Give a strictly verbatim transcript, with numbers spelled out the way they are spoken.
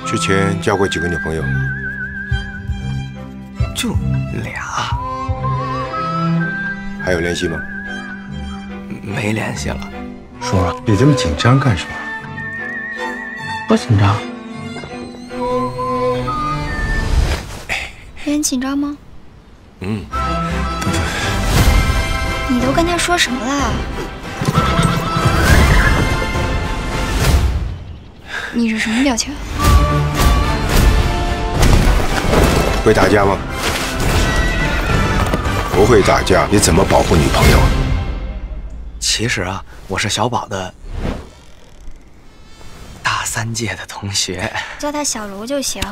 之前交过几个女朋友？ 就俩。 还有联系吗？ 没联系了。 叔叔，你这么紧张干什么？ 不紧张。 你很紧张吗？ 嗯。 你都跟他说什么了？你是什么表情？ 会打架吗？不会打架，你怎么保护女朋友？ 其实啊，我是小宝的大三届的同学， 叫他小卢就行。